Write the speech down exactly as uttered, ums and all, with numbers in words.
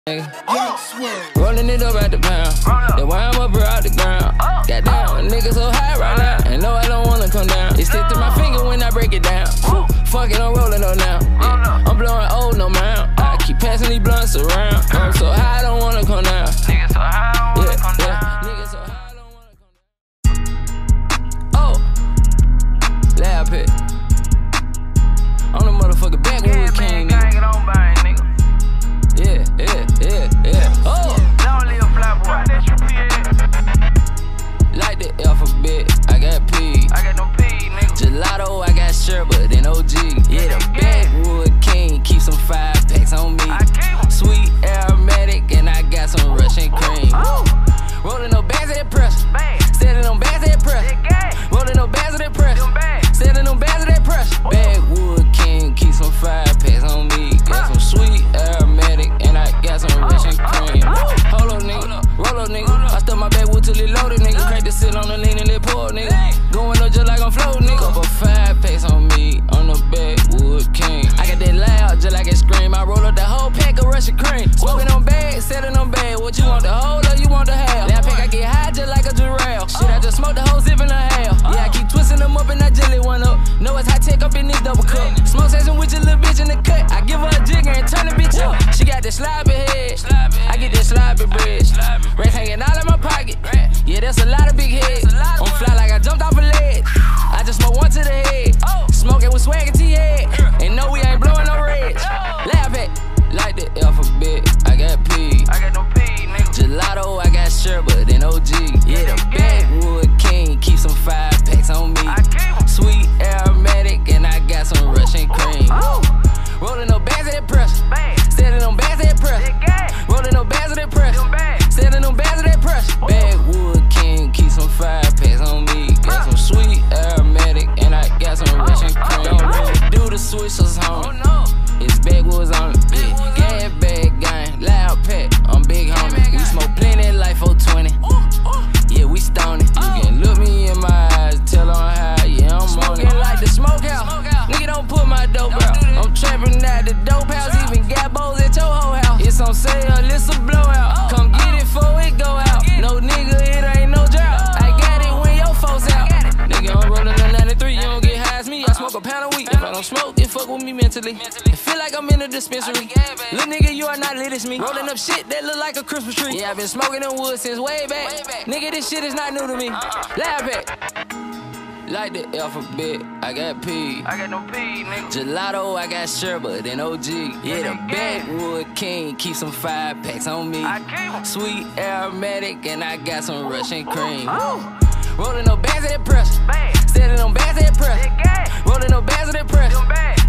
Oh. Rolling it up at the pound. Then why I'm up out the ground. Oh. Goddamn, a nigga so high right now. And no, I don't wanna come down. It stick to my finger when I break it down. Oh. Fuck it, I'm rolling up now. Yeah. I'm blowing old no man. I keep passing these blunts around. I'm so high, I don't wanna come down. Nigga so high, I don't wanna come down. Nigga so high, I don't wanna come down. Oh, lab pit. I'm the motherfucking backwood king, nigga. Yeah, yeah, yeah, yeah. Oh! Don't live fly boy. Like the alphabet, I got P. I got no P, nigga. Gelato, I got sherbet and O G. Yeah, the backwood king, keep some five packs on me. Sweet aromatic, and I got some Russian cream. Oh. Rolling no bags of that pressure. Standing on bags of that pressure. Rolling no bags of that pressure. Standing on bags of that pressure. Backwood king, keep some five packs on me. Got some sweet aromatic, and I got some Russian cream. Hold up, nigga. Roll up, nigga. I stuck my backwood till it loaded, nigga. Crank the seal on the lean and let pour, nigga. Going up just like I'm floating, nigga. Couple five packs on me, on the backwood king. I got that loud just like it scream. I roll up the whole pack of Russian cream. Smoking on bags, selling on bag. What you want the whole or you want the half? That pack I get high just like a giraffe. Shit, I just smoked the whole zip in a half. Yeah, I keep twisting them up and I jelly one up. Know it's high tech up in this double cup. Smoke session with your little bitch in the cut. I give her a jigger and turn the bitch up. She got the sloppy head. I get that sloppy bread. Racks hanging out in my pocket. Yeah, that's a lot of big heads. I'm fly like I jumped off a ledge. I just smoke one to the head. Smoking with swag and T-head. And no, we ain't blowing no reds. Laugh at like the alphabet. I got P. I got no P, nigga. Gelato, I got sherbet and O G. Yeah, the backwood king, keep some five packs on me. Sweet aromatic, and I got some Russian cream. Rolling no bags of that pressure. Standing on bags of that pressure. Rolling no bags of that pressure. Standing on bags of that pressure. Backwood king, keep some five packs on me. Got some sweet aromatic, and I got some Russian cream. Don't really do the switchers home. It's backwoods on it. Yeah, gas bag gang, loud pack. I'm big homie. We smoke plenty like four twenty. Yeah, we stoned it. You can look me in my eyes, tell on how. Yeah, I'm on it. Like the smokehouse. Nigga, don't put my dope out. I'm trapping at the dope house, even got bowls at your whole house. It's on sale, it's a blowout. Come get it before it go out. No nigga, it ain't no drought. I got it when your folks out. Nigga, I'm rolling a ninety-three, you don't get high as me. I smoke a pound a week. If I don't smoke, it fuck with me mentally. It feel like I'm in a dispensary. Little nigga, you are not lit as me. Rolling up shit that look like a Christmas tree. Yeah, I've been smoking in wood since way back. Nigga, this shit is not new to me. Laugh at. Like the alphabet, I got P. I got no P, nigga. Gelato, I got sherbet and O G. Yeah, the backwood king, keep some five packs on me. Sweet aromatic, and I got some Russian cream. Rolling no bags of that pressure. Standing on bags of that pressure. Rolling no bags of that pressure.